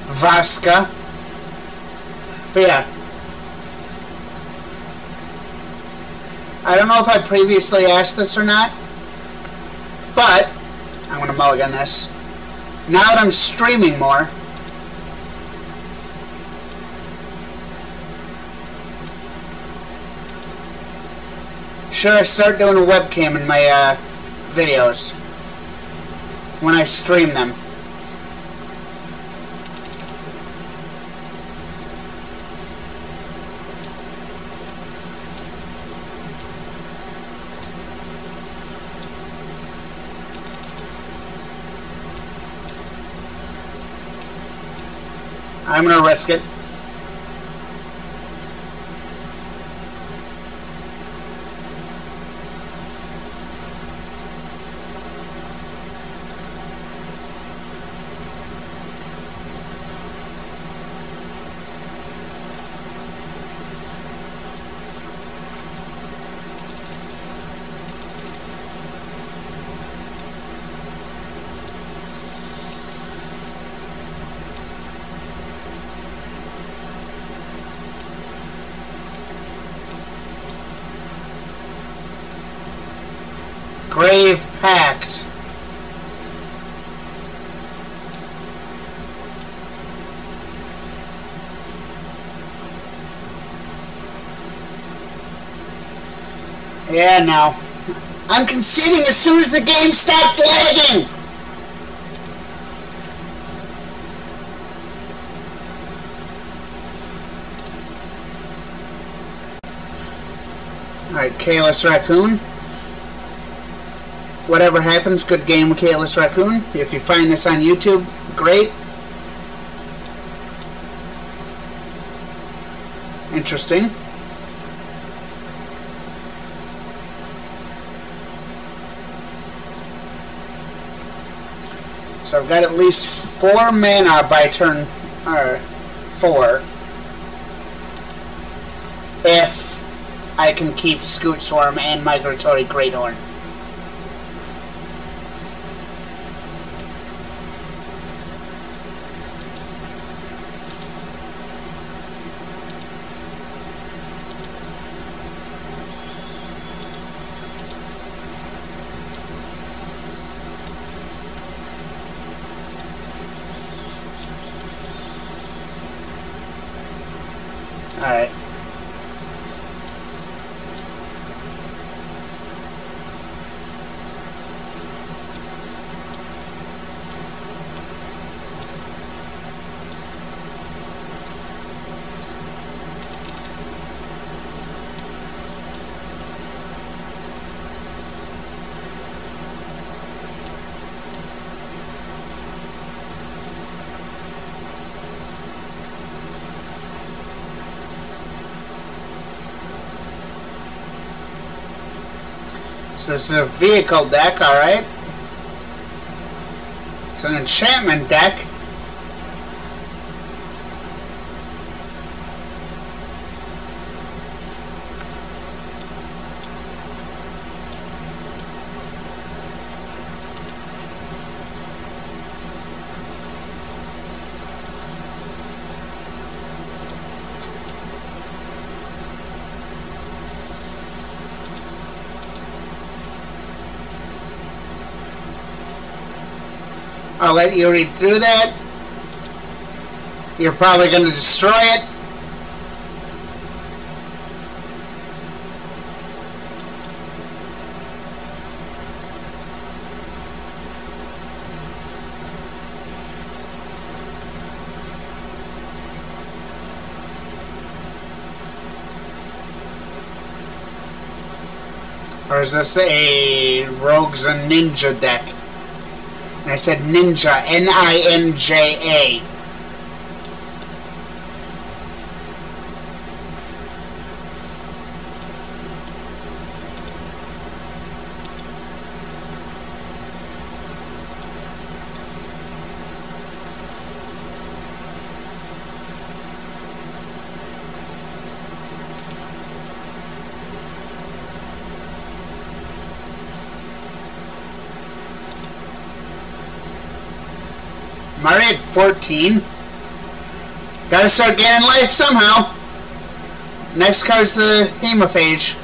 Vasca. But yeah. I don't know if I previously asked this or not, but I'm going to mulligan this. Now that I'm streaming more, should I start doing a webcam in my videos when I stream them? I'm going to risk it. Grave Pact. Yeah, no. I'm conceding as soon as the game starts lagging! Alright, Careless Raccoon. Whatever happens, good game with Careless Raccoon. If you find this on YouTube, great. Interesting. So I've got at least 4 mana by turn 4. If I can keep Scute Swarm and Migratory Greathorn. Alright. So this is a vehicle deck, alright. It's an enchantment deck. I'll let you read through that. You're probably going to destroy it. Or is this a Rogues and Ninja deck? And I said Ninja, N-I-N-J-A. Am I at 14? Gotta start gaining life somehow. Next card's the Hemophage.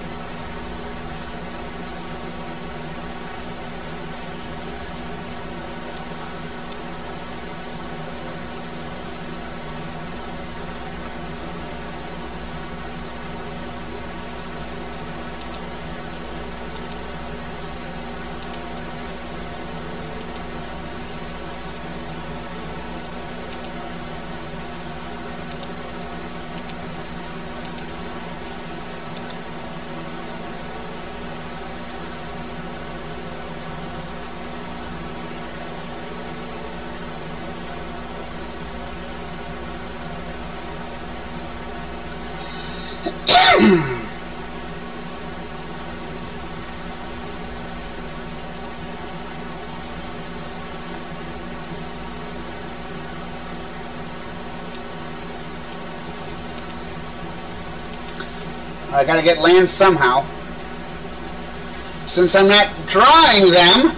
I gotta get land somehow. Since I'm not drawing them,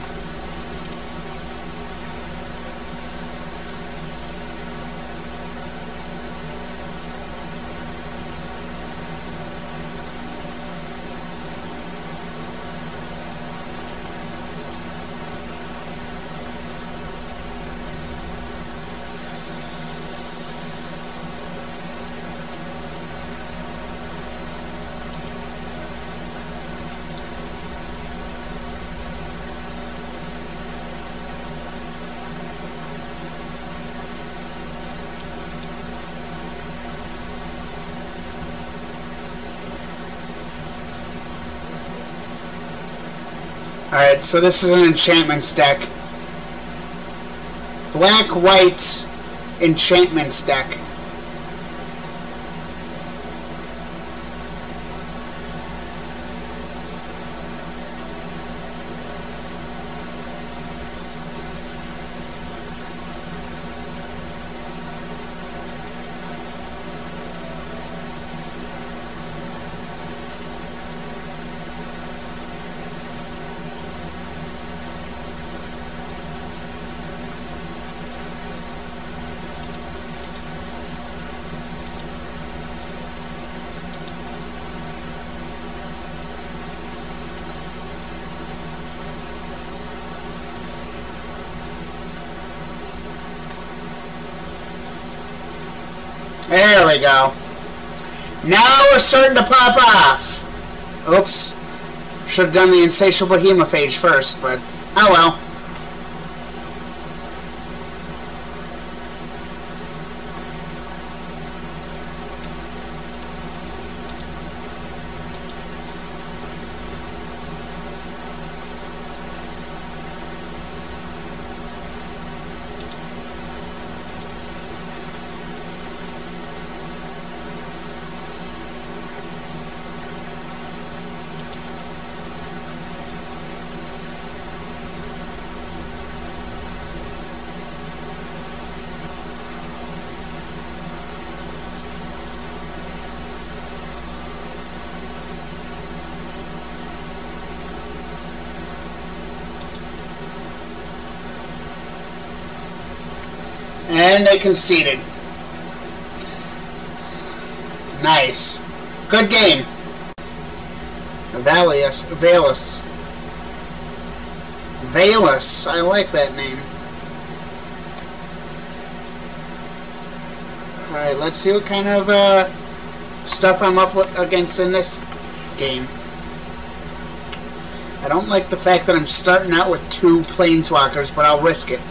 alright, so this is an enchantments deck. Black-white enchantments deck. There we go. Now we're starting to pop off. Oops. Should have done the Insatiable Hemophage first, but oh well. And they conceded. Nice. Good game. Valus. I like that name. Alright, let's see what kind of stuff I'm up against in this game. I don't like the fact that I'm starting out with 2 Planeswalkers, but I'll risk it.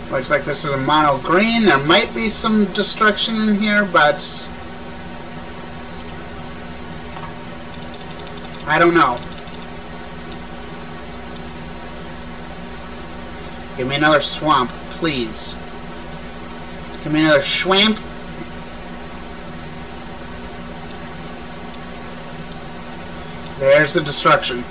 Looks like this is a mono green. There might be some destruction in here, but I don't know. Give me another swamp, please. Give me another swamp. There's the destruction.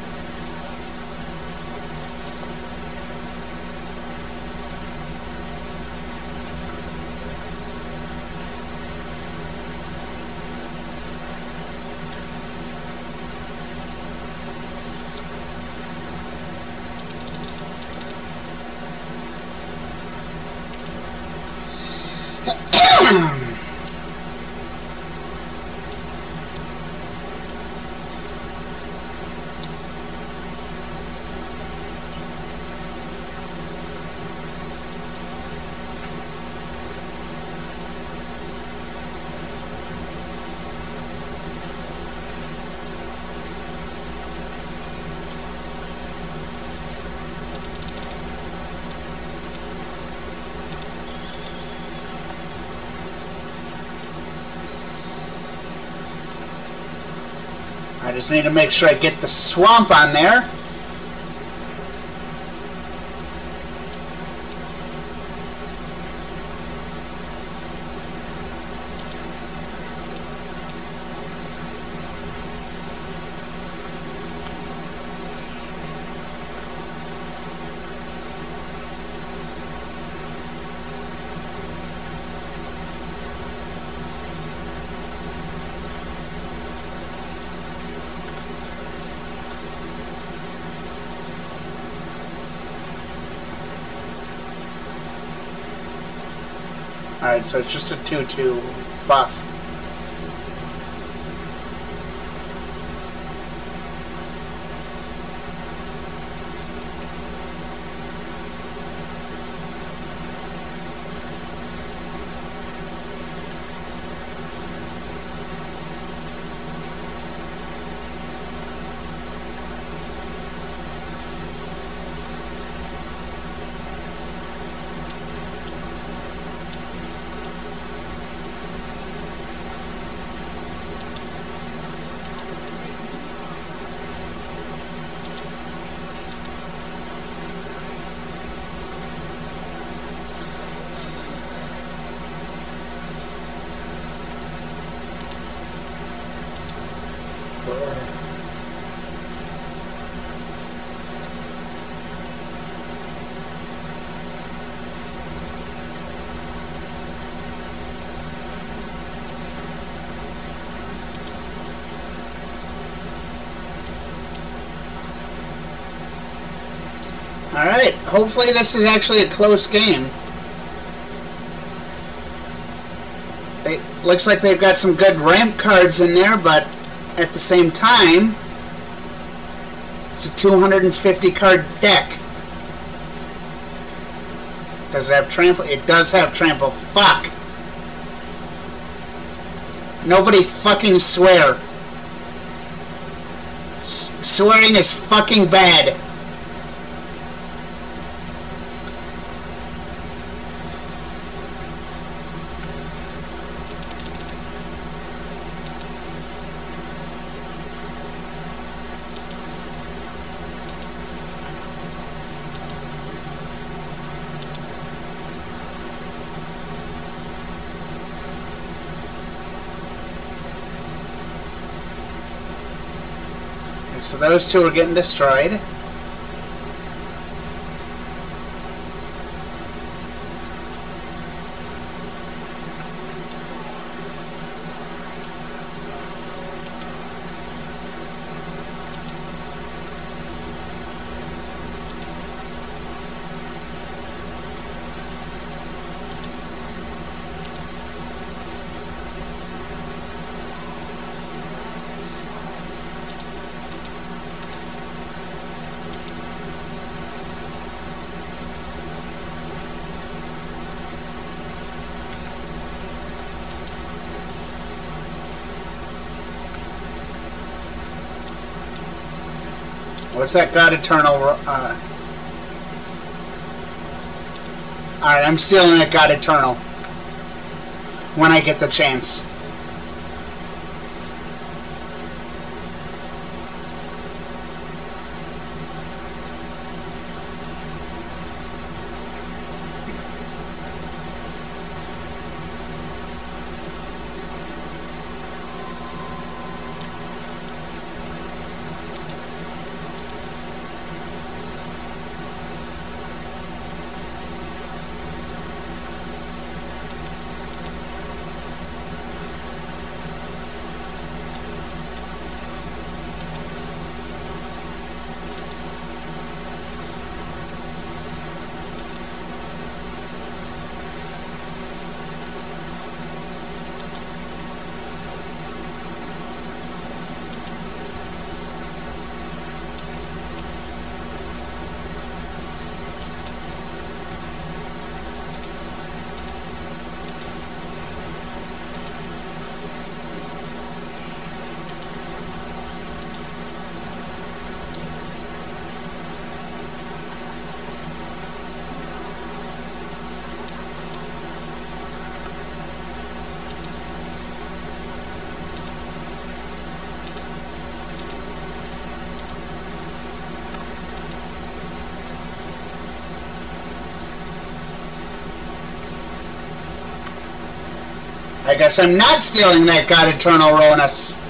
I just need to make sure I get the swamp on there. Alright, so it's just a 2-2 buff. Alright, hopefully this is actually a close game. Looks like they've got some good ramp cards in there, but at the same time, it's a 250 card deck. Does it have trample? It does have trample. Fuck. Nobody fucking swear. Swearing is fucking bad. So those two are getting destroyed. What's that God Eternal? Alright, I'm stealing that God Eternal. When I get the chance. I guess I'm not stealing that God Eternal, Ronus.